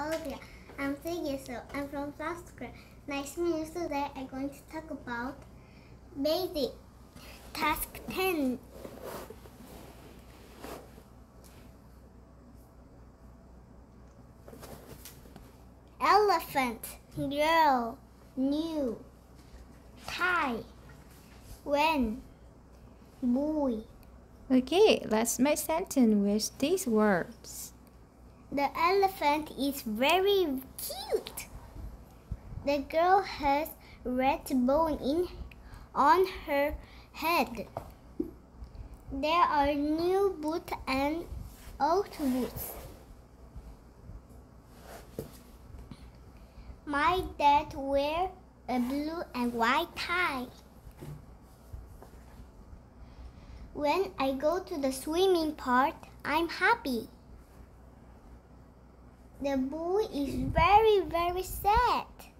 Olivia. I'm 3 years old. I'm from South Korea. Nice to meet you. Today I'm going to talk about basic task 10. Elephant, girl, new, tie, when, boy. Okay, let's make sentence with these words. The elephant is very cute. The girl has red bow on her head. There are new boots and old boots. My dad wears a blue and white tie. When I go to the swimming part, I'm happy. The boy is very sad.